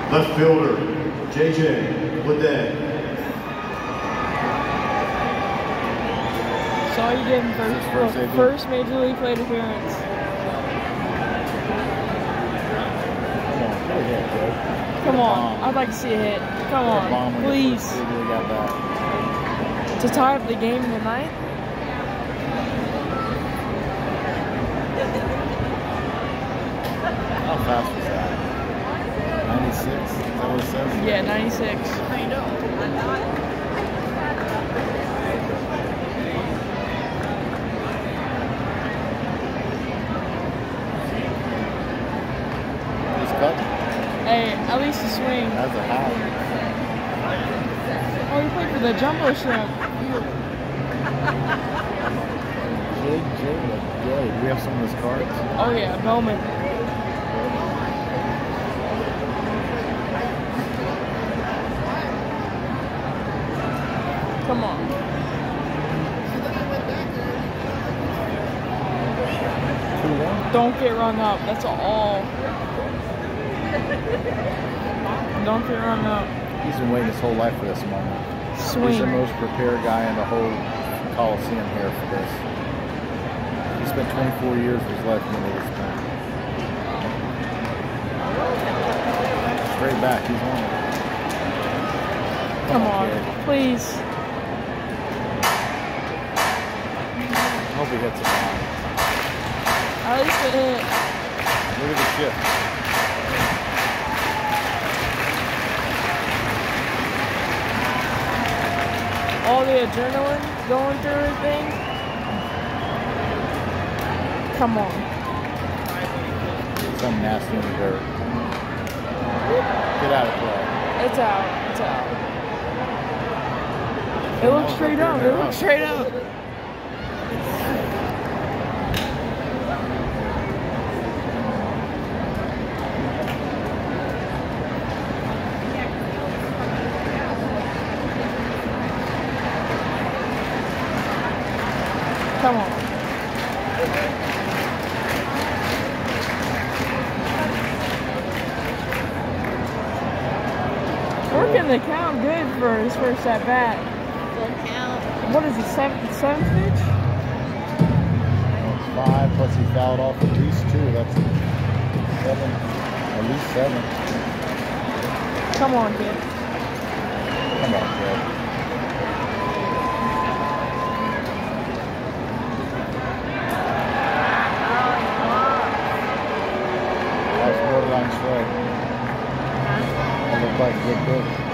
Left fielder, JJ Bledays. Saw you getting first Major League plate appearance. Come on, I'd like to see a hit. Come on, please. To tie up the game in the ninth? How fast was that? 96? Is that what it says? Yeah, 96. He's cut. Hey, at least a swing. That's a hat. Oh, you played for the Jumbo Shrimp. JJ, do we have some of his cards? Oh yeah, Bowman. Come on. Don't get run up. That's all. Don't get run up. He's been waiting his whole life for this moment. Swing. He's the most prepared guy in the whole Coliseum here for this. He spent 24 years of his life winning this thing. Straight back, he's on it. Come on, please. I hope he hits it down. At least a hit. Look at the shift. All the adrenaline going through his thing. Come on. Some nasty in the dirt. Get out of play. It's out. It's out. It looks straight up. It looks straight up. Come on. Working the count good for his first at bat. Full count. What is it, seventh pitch? That's 5, plus he fouled off at least 2. That's 7. At least 7. Come on, kid. Come on, kid. That's borderline strike. It looked like a good pitch.